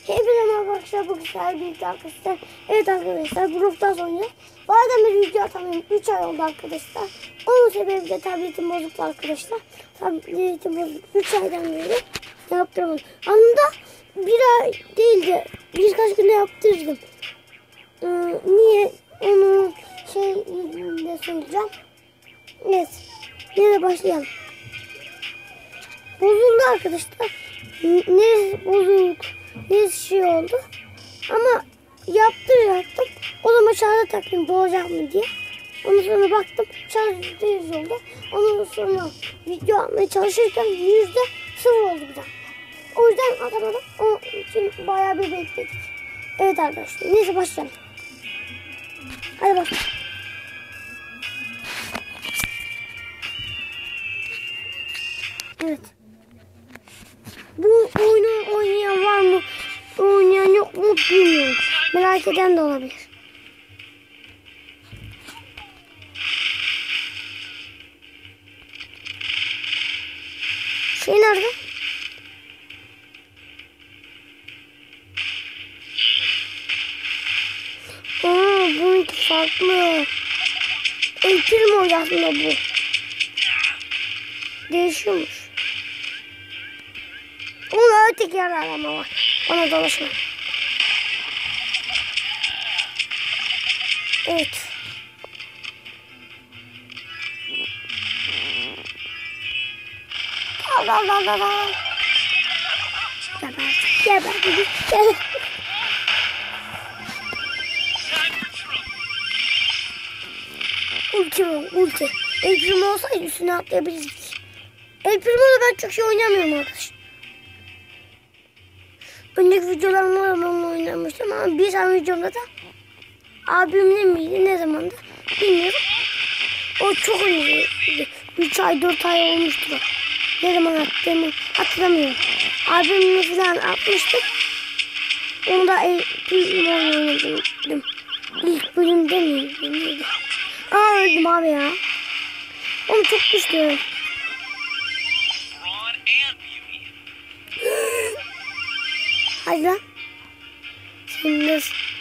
Hepinize merhaba arkadaşlar, bu güzel birlikte arkadaşlar. Evet arkadaşlar, bu Roblox oynayacağız. Bazen bir video atamıyorum, 3 ay oldu arkadaşlar. Onun sebebi de tabletim bozuktu arkadaşlar. Tabletim bozuk 3 aydan beri yaptıramadım. Anında bir ay değil de birkaç günde yaptırdım. Niye onu ne söyleyeceğim. Evet, nereye başlayalım. Bozuldu arkadaşlar. Neresi bozuk, neresi şey oldu. Ama yaptım. O zaman şarja taktım doğacak mı diye. Ondan sonra baktım şarj %100 oldu. Ondan sonra video almaya çalışırken %0 oldu bir tane. O yüzden atamadım. Onun için bayağı bir bekledik. Evet arkadaşlar, neyse başlayalım. Hadi başlayalım. Evet. Bu oyunu oynayan var mı? Oynayan yok mu bilmiyorum. Merak eden de olabilir. Şey nerede? Bununki farklı. Eğitim oyunu aslında bu. Değişiyormuş. Ona öteki yer arama var. Ona dolaşma. Evet. Allah. Geber. Ulti. El Primo olsaydı üstüne atlayabilirdik. El Primo'da ben çok iyi oynamıyorum arkadaşlar. Önceki videolarımda onunla oynamıştım ama bir tane videomda da abimle miydi ne zamandı bilmiyorum. O çok oynuyordu. 3 ay 4 ay olmuştur. Ne zaman attığımı hatırlamıyorum. Abimle falan atmıştık. Onu da oynadım. İlk bölümde miydi? Öldüm abi ya. Onu çok güçlü. Hadi lan. Şimdi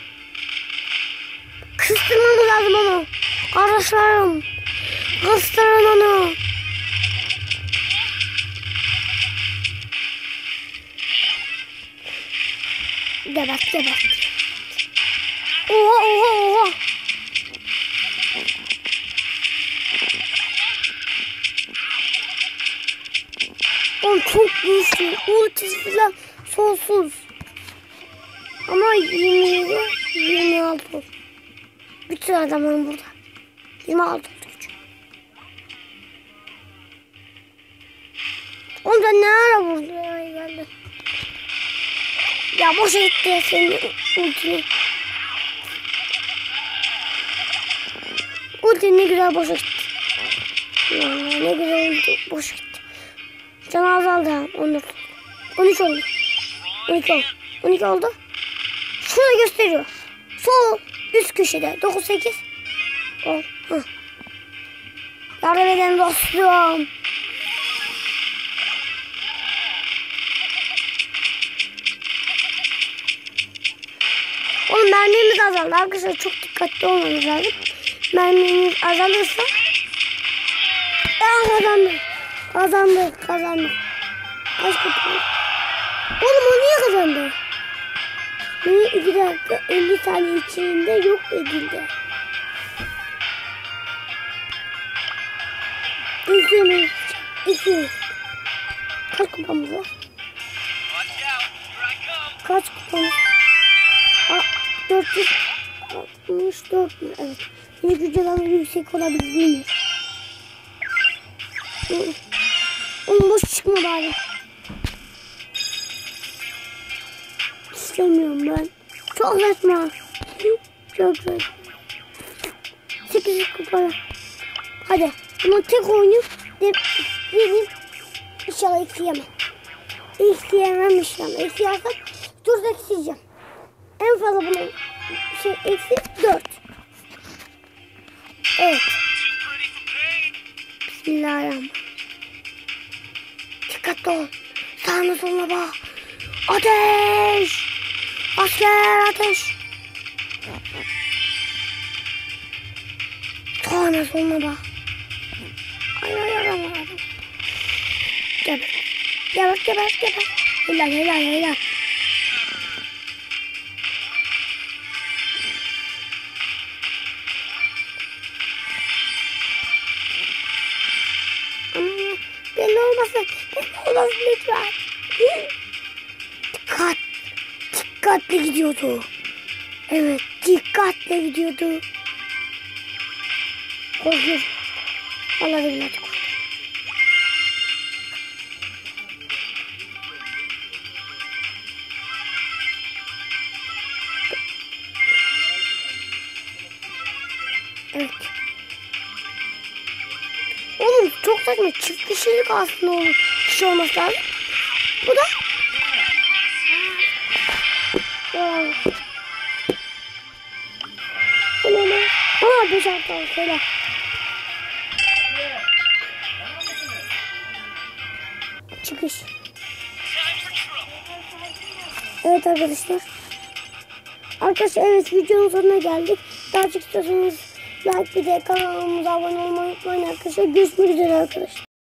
kıstırmamız lazım onu. Arkadaşlarım. Kıstırın onu. Gebert. Oha. Oğlum çok güçlü. Ultisi falan sonsuz. Ama 26 oldu. Bütün adamlarım burada. 26 oldu gücü. Oğlum da ne ara vurdu ya geldi. Ya boşa gitti ya senin ultini. Ultini ne güzel boşa gitti. Ya, ne güzel ulti boşa gitti. Can azaldı ha. 14. 13 oldu. 12 oldu. Şurada gösteriyor. Sol üst köşede. 9-8. Yardım edin dostum. Oğlum mermimiz azaldı. Arkadaşlar çok dikkatli olmamız lazım. Mermimiz azalırsa kazandık. Kaç kutu? Oğlum o niye kazandı? 2 dakika 50 saniye içinde yok edildi. İki. Kaç kupamız var? Kaç kupamız? 464 mü? Evet. Yine gücüden yüksek olabilir değil mi? Onun boş çıkma bari. İstemiyorum ben. Çok saçma. Çok saçma. 8 kupa. Hadi. Bunu tek oynayıp yeneyim. İnşallah eksi yemem. Eksi yemem inşallah. Eksi yersem 4 eksi yiyeceğim. En fazla bunun eksi 4. Evet. Bismillahirrahmanirrahim. Dikkatli ol. Sağına soluna bak. Ateş. Asker ateş. Tane sonuna bak. Ay adam. Geber. Helal. Belli olmasın lütfen. Dikkatli gidiyordu. Evet, dikkatle gidiyordu. Korkuyorum. Vallahi billahi korkuyorum. Evet. Oğlum çok saçma. Çift kişilik aslında olur. Kişi olması lazım. Bu da. Aa 5-6 söyle. Çıkış. Evet arkadaşlar. Evet videonun sonuna geldik. Daha çok istiyorsanız like bir de kanalımıza abone olmayı unutmayın arkadaşlar. Görüşmek üzere arkadaşlar.